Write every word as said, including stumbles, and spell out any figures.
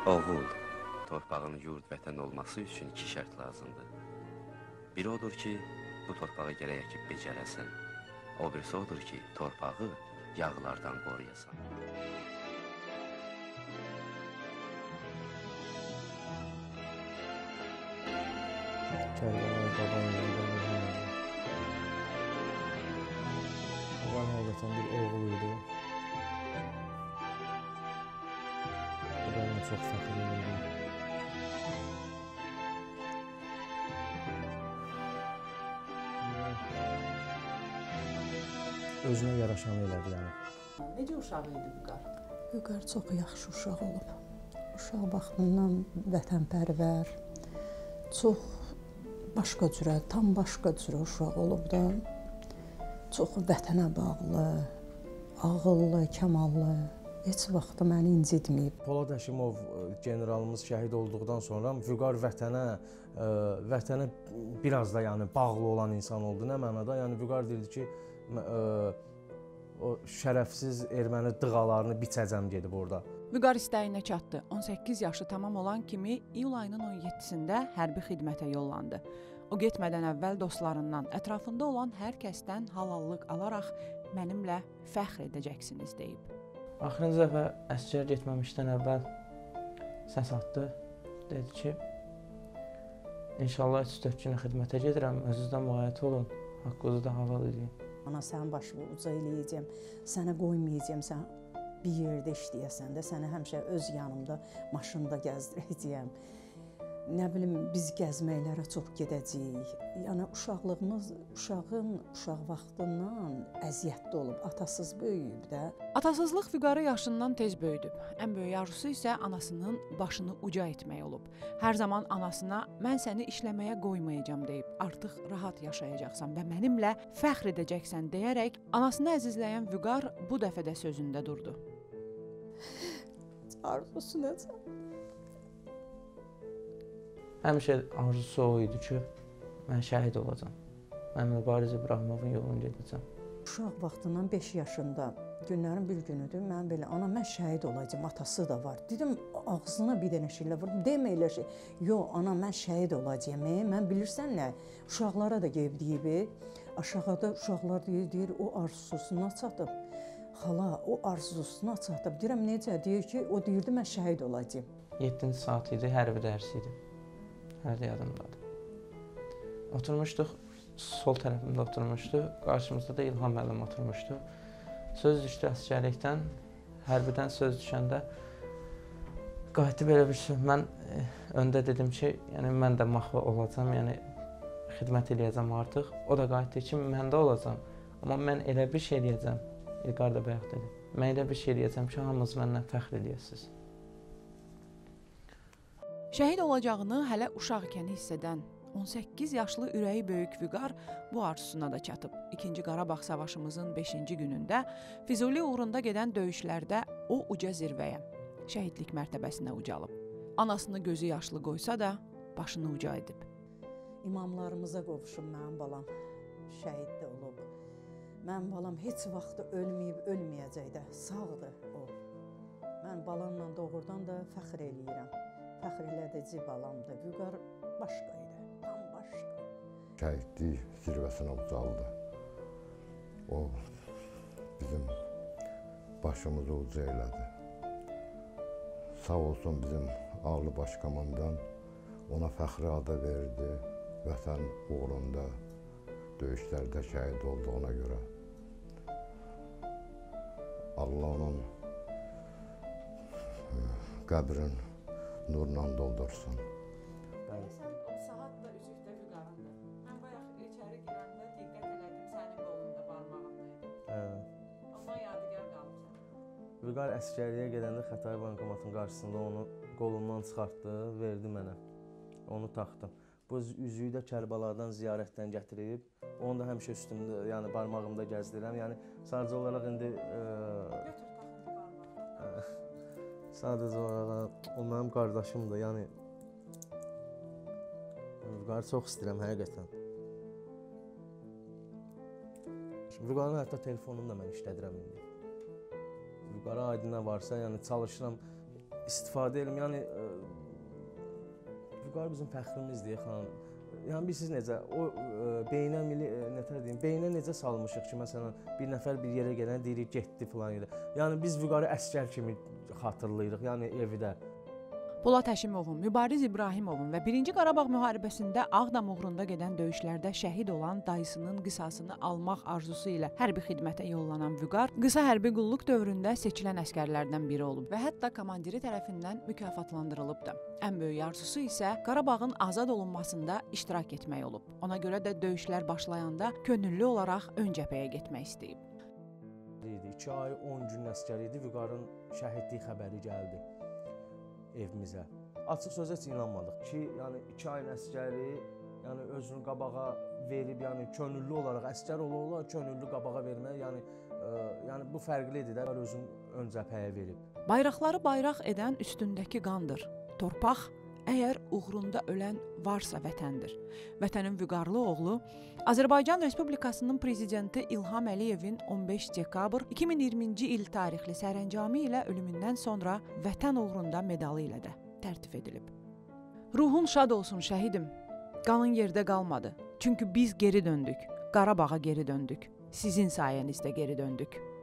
Oğul, torpağın yurd vətən olması üçün iki şərt lazımdır. Biri odur ki, bu torpağı gərək əkib becərəsən. O birisi odur ki, torpağı yağlardan qoruyasan. Kərbəlayı Baban yolunda Muhammed. Baban həqiqətən bir oğul idi. Babamla çox fəxr edirdim. Özünə yaraşanı elədi yəni. Necə uşaq idi Vüqar? Vüqar çox yaxşı uşaq olub. Uşaq vaxtından vətənpərvər, çox başqa cürə, tam başqa cürə uşaq olub da. Çox vətənə bağlı, ağıllı, kamallı, heç vaxt məni incitməyib. Polad Həşimov generalımız şəhid olduqdan sonra Vüqar vətənə, vətənə biraz da yəni bağlı olan insan oldu. Nə mənada? Yəni Vüqar deyildi ki, o şərəfsiz erməni dığalarını biçəcəm gedib orada. Vüqar istəyinə çatdı. on səkkiz yaşı tamam olan kimi iyul ayının on yeddisində hərbi xidmətə yollandı. O getmədən əvvəl dostlarından, ətrafında olan hər kəsdən halallıq alaraq mənimlə fəxr edəcəksiniz deyib. Axırıncı dəfə əsgər getməmişdən əvvəl səs atdı. Dedi ki, inşallah üç dörd günə xidmətə gedirəm, özünüzdən müğayət olun, haqqınızı da halal edin. Ana sənin başını uca eləyəcəm, sənə qoymayacağım, sən bir yerdə işləyəsən də, səni həmişə öz yanımda, maşında gəzdirəcəyəm. Nə bilim, biz gəzməklərə çox gedəcəyik. Yəni, uşaqlığımız, uşağın uşaq vaxtından əziyyətli olub, atasız böyüyüb də. Atasızlıq Vüqarı yaşından tez böyüdüb. Ən böyük arzusu isə anasının başını uca etmək olub. Hər zaman anasına, mən səni işləməyə qoymayacam deyib, artıq rahat yaşayacaqsan və mənimlə fəxr edəcəksən deyərək, anasını əzizləyən Vüqar bu dəfə də sözündə durdu. Arzusu necə? Həmişə arzusu o idi ki, mən şəhid olacam. Mən Mübariz İbrahimovun yolunu gedəcəm. Uşaq vaxtından beş yaşında, günlərin bir günüdür, mən belə, ana mən şəhid olacam, atası da var. Dedim, ağzına bir dənə şeylə vurdum, demə elə şey. Yox, ana mən şəhid olacam, mən bilirsən nə, uşaqlara da qeyb deyib, aşağıda uşaqlar deyir, deyir, o arzusuna çatıb. Xala, o arzusuna çatıb. Deyirəm, necə? Deyir ki, o deyirdi, mən şəhid olacam. yeddinci saat idi, hərbi dərsi idi. Hər də yadımdadır. Oturmuşduq, sol tərəfimdə oturmuşdu, qarşımızda da İlham müəllim oturmuşdu. Söz düşdü əsgərlikdən, hərbidən söz düşəndə qayıtdı belə bir söz. Mən e, öndə dedim ki, yəni mən də maxva olacam, yəni xidmət eləyəcəm artıq. O da qayıtdı ki, mən də olacam. Amma mən elə bir şey eləyəcəm, İlqar da bayaq dedi. Mən elə bir şey eləyəcəm ki, hamınız məndən fəxr eləyəsiniz. Şəhid olacağını hələ uşaq ikən hiss edən on səkkiz yaşlı ürəyi böyük Vüqar bu arzusuna da çatıb. İkinci Qarabağ savaşımızın beşinci günündə Füzuli uğrunda gedən döyüşlərdə o uca zirvəyə, şəhidlik mərtəbəsinə ucalıb. Anasını gözü yaşlı qoysa da başını uca edib. İmamlarımıza qovuşum, mənim balam şəhid də olub. Mənim balam heç vaxt ölməyib, ölməyəcək də, sağdır o. Mən balamla doğrudan da fəxr eləyirəm. Fəxr elədici balamdır. Vüqar başqa idi, tam başqa. Şəhidlik zirvəsinə ucaldı. O bizim başımızı uca elədi. Sağ olsun bizim ağlı başkomandan ona fəxri adı verdi. Vətən uğrunda döyüşlərdə şəhid olduğuna görə. Allah onun qəbrin nurla doldursun. Sən o saat da üzükdə Vüqarındır. Mən bayaq içəri girəndə diqqət elədim, sənin qolunda, barmağındaydı. Ondan yadigar qalmışam. Vüqar əsgərliyə gedəndə Xətai bankomatın qarşısında onu qolundan çıxartdı, verdi mənə. Onu taxdım. Bu üzüyü də Kərbəladan ziyarətdən gətirib, onu da həmişə üstümdə, yəni barmağımda gəzdirirəm. Yəni sadəcə olaraq indi Götür, taxındı barmağını. Sadəcə olaraq o mənim qardaşımdır, yəni Vüqarı çox istəyirəm həqiqətən. Vüqarın hətta telefonunu da mən işlədirəm indi. Vüqara aydın nə varsa, yəni çalışıram istifadə edim. Yəni ə, Vüqar bizim fəxrimizdir, xanım. Yəni biz siz necə o ə, beynə milli ə, nətər deyim, beynə necə salmışıq ki, məsələn, bir nəfər bir yerə gələn deyirik getdi filan yerə. Yəni biz Vüqarı əsgər kimi xatırlayırıq, yəni evdə. Polad Həşimovun, Mübariz İbrahimovun və birinci Qarabağ müharibəsində Ağdam uğrunda gedən döyüşlərdə şəhid olan dayısının qisasını almaq arzusu ilə hərbi xidmətə yollanan Vüqar qısa hərbi qulluq dövründə seçilən əsgərlərdən biri olub və hətta komandiri tərəfindən mükafatlandırılıb da. Ən böyük arzusu isə Qarabağın azad olunmasında iştirak etmək olub. Ona görə də döyüşlər başlayanda könüllü olaraq ön cəbhəyə getmək istəyib. iki ay on gün əsgər idi, Vüqarın şəhidlik xəbəri gəldi evimizə. Açıq sözə heç inanmadıq ki, yəni iki ayın əsgəri, yəni özünü qabağa verib, yəni könüllü olaraq əsgər ola-ola könüllü qabağa vermək, yəni ə, yəni bu fərqlidir də, özünü ön cəbhəyə verib. Bayraqları bayraq edən üstündəki qandır. Torpaq əgər uğrunda ölən varsa vətəndir. Vətənin Vüqarlı oğlu Azərbaycan Respublikasının prezidenti İlham Əliyevin on beş dekabr iki min iyirminci il tarixli sərəncamı ilə ölümündən sonra Vətən uğrunda medalı ilə də tərtib edilib. Ruhun şad olsun şəhidim. Qanın yerdə qalmadı. Çünki biz geri döndük. Qarabağa geri döndük. Sizin sayənizdə geri döndük.